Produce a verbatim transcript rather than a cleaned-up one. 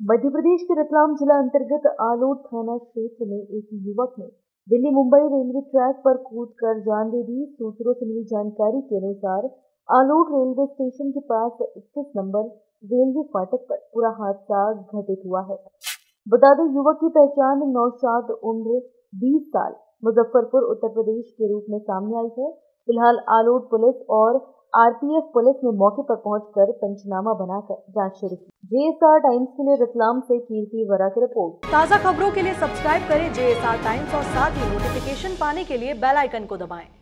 मध्य प्रदेश के रतलाम जिला अंतर्गत आलोट थाना क्षेत्र में एक युवक ने दिल्ली मुंबई रेलवे ट्रैक पर कूदकर जान दे दी। सूत्रों से मिली जानकारी के अनुसार आलोट रेलवे स्टेशन के पास इक्कीस नंबर रेलवे फाटक पर पूरा हादसा घटित हुआ है। बता दें, युवक की पहचान नौशाद उम्र बीस साल मुजफ्फरपुर उत्तर प्रदेश के रूप में सामने आई है। फिलहाल आलोट पुलिस और आरपीएफ पुलिस ने मौके पर पहुंचकर पंचनामा बनाकर जांच शुरू की। जेएसआर टाइम्स के लिए रतलाम से कीर्ति वरा की रिपोर्ट। ताज़ा खबरों के लिए सब्सक्राइब करें जेएसआर टाइम्स और साथ ही नोटिफिकेशन पाने के लिए बेल आइकन को दबाएं।